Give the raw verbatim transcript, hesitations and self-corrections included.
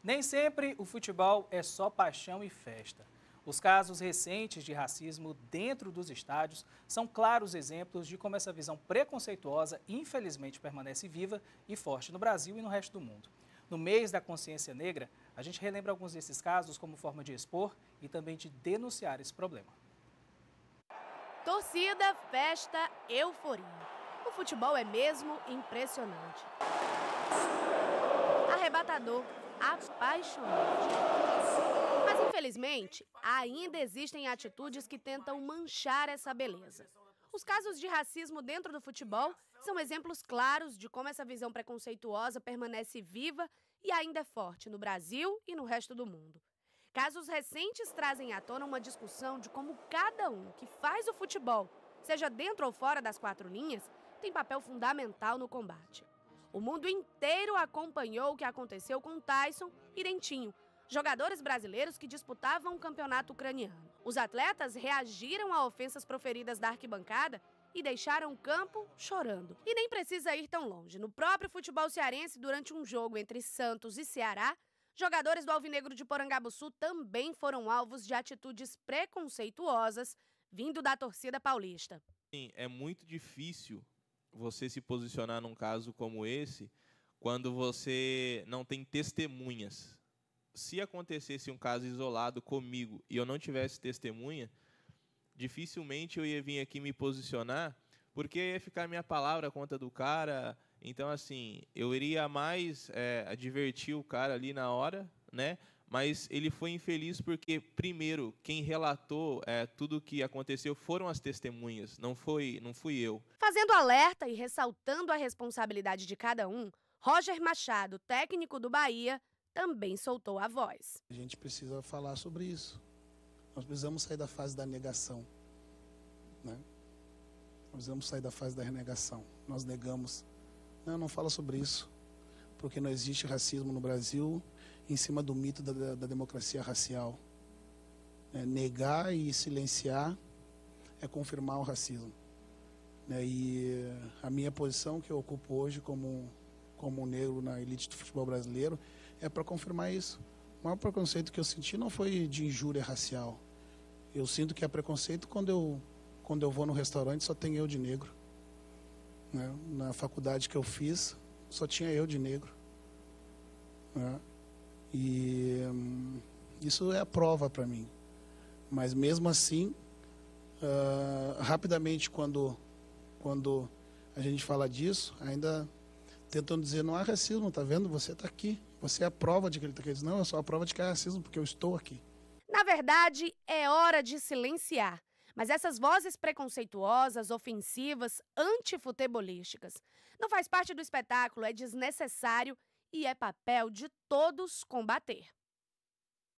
Nem sempre o futebol é só paixão e festa. Os casos recentes de racismo dentro dos estádios são claros exemplos de como essa visão preconceituosa, infelizmente, permanece viva e forte no Brasil e no resto do mundo. No mês da consciência negra, a gente relembra alguns desses casos como forma de expor e também de denunciar esse problema. Torcida, festa, euforia. O futebol é mesmo impressionante. Arrebatador, apaixonante. Mas, infelizmente, ainda existem atitudes que tentam manchar essa beleza. Os casos de racismo dentro do futebol são exemplos claros de como essa visão preconceituosa permanece viva e ainda é forte no Brasil e no resto do mundo. Casos recentes trazem à tona uma discussão de como cada um que faz o futebol, seja dentro ou fora das quatro linhas, tem papel fundamental no combate. O mundo inteiro acompanhou o que aconteceu com Tyson e Dentinho, jogadores brasileiros que disputavam o campeonato ucraniano. Os atletas reagiram a ofensas proferidas da arquibancada e deixaram o campo chorando. E nem precisa ir tão longe. No próprio futebol cearense, durante um jogo entre Santos e Ceará, jogadores do Alvinegro de Porangabuçu também foram alvos de atitudes preconceituosas vindo da torcida paulista. É muito difícil você se posicionar num caso como esse quando você não tem testemunhas. Se acontecesse um caso isolado comigo e eu não tivesse testemunha, dificilmente eu ia vir aqui me posicionar, porque ia ficar minha palavra contra do cara. Então, assim, eu iria mais é, advertir o cara ali na hora, né? Mas ele foi infeliz porque, primeiro, quem relatou é, tudo o que aconteceu foram as testemunhas, não, foi, não fui eu. Fazendo alerta e ressaltando a responsabilidade de cada um, Roger Machado, técnico do Bahia, também soltou a voz. A gente precisa falar sobre isso. Nós precisamos sair da fase da negação, né? Nós precisamos sair da fase da renegação. Nós negamos. Não, não fala sobre isso, porque não existe racismo no Brasil em cima do mito da, da democracia racial. É, negar e silenciar é confirmar o racismo. É, e a minha posição que eu ocupo hoje como, como negro na elite do futebol brasileiro é para confirmar isso. O maior preconceito que eu senti não foi de injúria racial. Eu sinto que é preconceito quando eu, quando eu vou no restaurante só tem eu de negro. Né? Na faculdade que eu fiz, só tinha eu de negro. Né? E hum, isso é a prova para mim. Mas mesmo assim, uh, rapidamente quando, quando a gente fala disso, ainda tentam dizer, não há racismo, tá vendo? Você está aqui. Você é a prova de que ele está aqui. Não, é só a prova de que há racismo, porque eu estou aqui. Na verdade, é hora de silenciar. Mas essas vozes preconceituosas, ofensivas, antifutebolísticas, não faz parte do espetáculo, é desnecessário e é papel de todos combater.